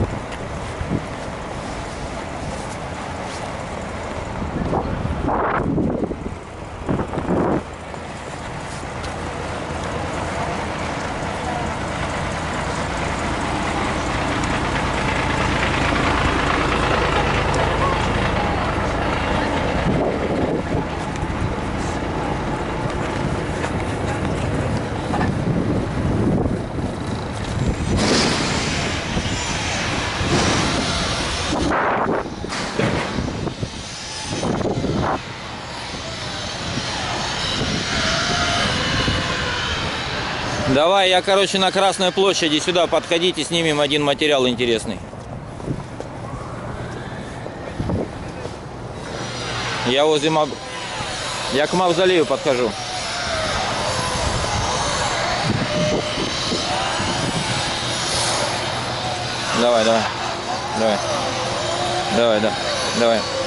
Давай, я, короче, на Красной площади сюда подходите, снимем один материал интересный. Я возле Я к мавзолею подхожу. Давай, давай. Давай. Давай, да. Давай.